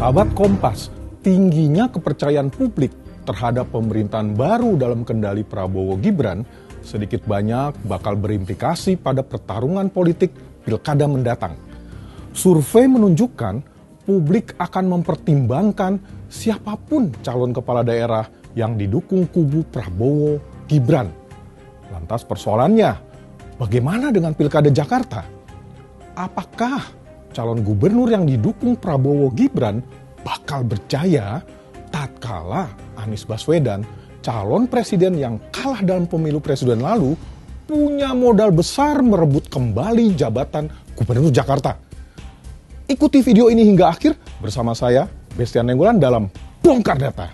Sahabat Kompas, tingginya kepercayaan publik terhadap pemerintahan baru dalam kendali Prabowo Gibran sedikit banyak bakal berimplikasi pada pertarungan politik pilkada mendatang. Survei menunjukkan publik akan mempertimbangkan siapapun calon kepala daerah yang didukung kubu Prabowo Gibran. Lantas persoalannya, bagaimana dengan pilkada Jakarta? Apakah calon gubernur yang didukung Prabowo Gibran bakal berjaya tatkala Anies Baswedan, calon presiden yang kalah dalam pemilu presiden lalu, punya modal besar merebut kembali jabatan gubernur Jakarta? Ikuti video ini hingga akhir bersama saya, Bestian Nenggolan dalam Bongkar Data.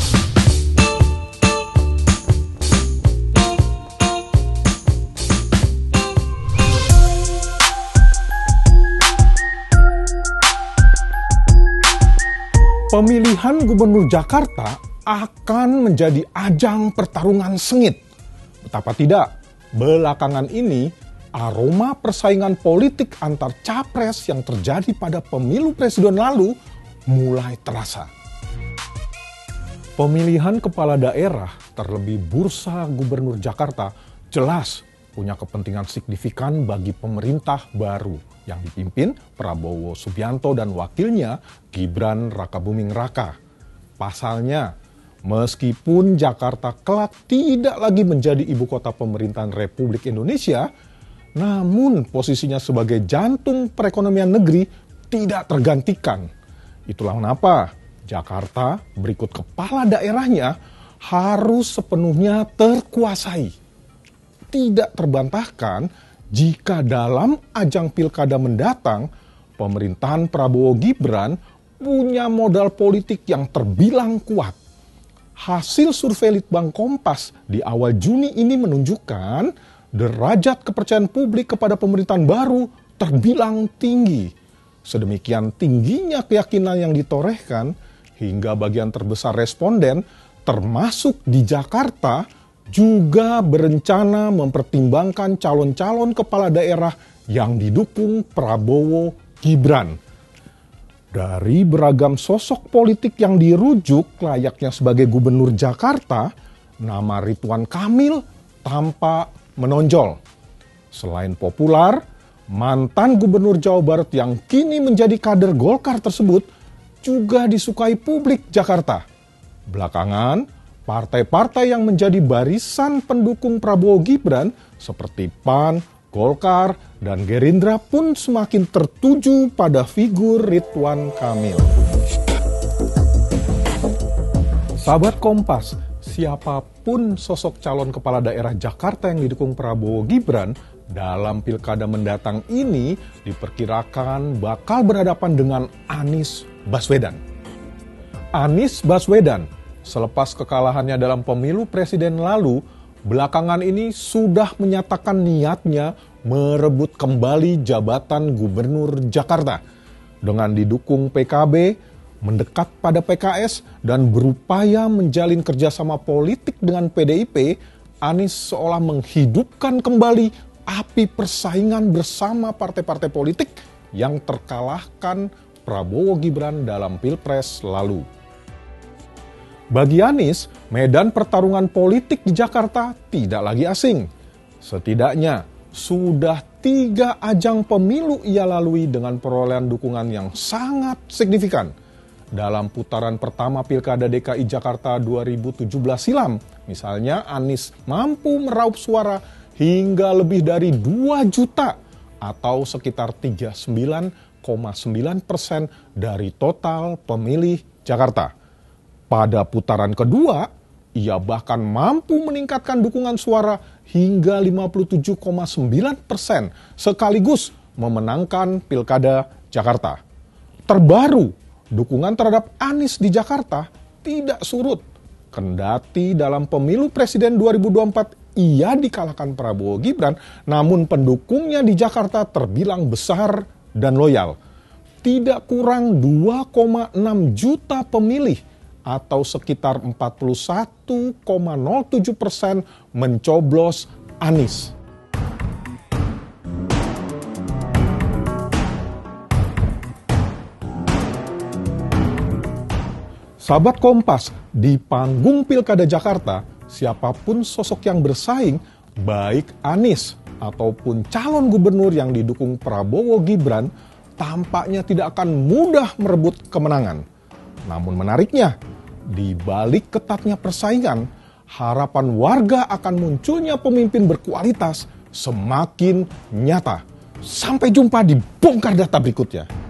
Pemilihan gubernur Jakarta akan menjadi ajang pertarungan sengit. Betapa tidak, belakangan ini aroma persaingan politik antar capres yang terjadi pada pemilu presiden lalu mulai terasa. Pemilihan kepala daerah, terlebih bursa gubernur Jakarta, jelas punya kepentingan signifikan bagi pemerintah baru yang dipimpin Prabowo Subianto dan wakilnya Gibran Rakabuming Raka. Pasalnya, meskipun Jakarta kelak tidak lagi menjadi ibu kota pemerintahan Republik Indonesia, namun posisinya sebagai jantung perekonomian negeri tidak tergantikan. Itulah kenapa Jakarta berikut kepala daerahnya harus sepenuhnya terkuasai. Tidak terbantahkan jika dalam ajang pilkada mendatang, pemerintahan Prabowo Gibran punya modal politik yang terbilang kuat. Hasil survei Litbang Kompas di awal Juni ini menunjukkan derajat kepercayaan publik kepada pemerintahan baru terbilang tinggi. Sedemikian tingginya keyakinan yang ditorehkan hingga bagian terbesar responden, termasuk di Jakarta, juga berencana mempertimbangkan calon-calon kepala daerah yang didukung Prabowo Gibran. Dari beragam sosok politik yang dirujuk layaknya sebagai gubernur Jakarta, nama Ridwan Kamil tampak menonjol. Selain populer, mantan gubernur Jawa Barat yang kini menjadi kader Golkar tersebut juga disukai publik Jakarta. Belakangan, partai-partai yang menjadi barisan pendukung Prabowo Gibran seperti PAN, Golkar, dan Gerindra pun semakin tertuju pada figur Ridwan Kamil. Sahabat Kompas, siapapun sosok calon kepala daerah Jakarta yang didukung Prabowo Gibran dalam pilkada mendatang ini diperkirakan bakal berhadapan dengan Anies Baswedan. Anies Baswedan, selepas kekalahannya dalam pemilu presiden lalu, belakangan ini sudah menyatakan niatnya merebut kembali jabatan gubernur Jakarta. Dengan didukung PKB, mendekat pada PKS, dan berupaya menjalin kerjasama politik dengan PDIP, Anies seolah menghidupkan kembali api persaingan bersama partai-partai politik yang terkalahkan Prabowo Gibran dalam Pilpres lalu. Bagi Anies, medan pertarungan politik di Jakarta tidak lagi asing. Setidaknya sudah 3 ajang pemilu ia lalui dengan perolehan dukungan yang sangat signifikan. Dalam putaran pertama Pilkada DKI Jakarta 2017 silam, misalnya Anies mampu meraup suara hingga lebih dari 2 juta atau sekitar 39,9% dari total pemilih Jakarta. Pada putaran kedua, ia bahkan mampu meningkatkan dukungan suara hingga 57,9% sekaligus memenangkan Pilkada Jakarta. Terbaru, dukungan terhadap Anies di Jakarta tidak surut. Kendati dalam pemilu presiden 2024 ia dikalahkan Prabowo Gibran, namun pendukungnya di Jakarta terbilang besar dan loyal. Tidak kurang 2,6 juta pemilih atau sekitar 41,07% mencoblos Anies. Sahabat Kompas, di panggung Pilkada Jakarta, siapapun sosok yang bersaing, baik Anies ataupun calon gubernur yang didukung Prabowo Gibran, tampaknya tidak akan mudah merebut kemenangan. Namun menariknya, di balik ketatnya persaingan, harapan warga akan munculnya pemimpin berkualitas semakin nyata. Sampai jumpa di Bongkar Data berikutnya.